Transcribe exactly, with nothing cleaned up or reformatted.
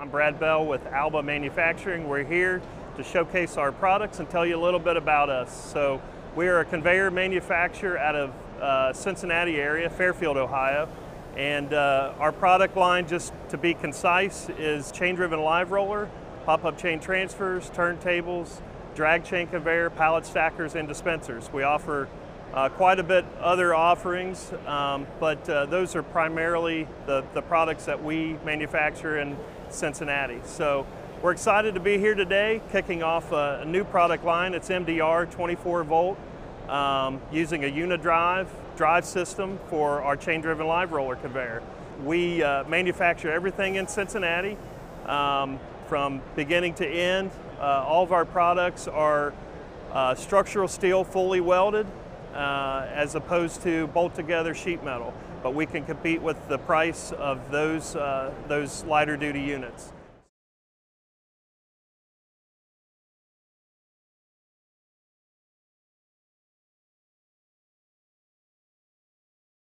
I'm Brad Bell with Alba Manufacturing. We're here to showcase our products and tell you a little bit about us. So we are a conveyor manufacturer out of uh, Cincinnati area, Fairfield, Ohio. And uh, our product line, just to be concise, is chain-driven live roller, pop-up chain transfers, turntables, drag chain conveyor, pallet stackers, and dispensers. We offer uh, quite a bit other offerings, um, but uh, those are primarily the, the products that we manufacture in Cincinnati. So we're excited to be here today, kicking off a, a new product line. It's M D R twenty-four volt, um, using a Unidrive drive system for our chain-driven live roller conveyor. We uh, manufacture everything in Cincinnati, um, from beginning to end. Uh, all of our products are uh, structural steel, fully welded, uh, as opposed to bolt-together sheet metal. But we can compete with the price of those, uh, those lighter duty units.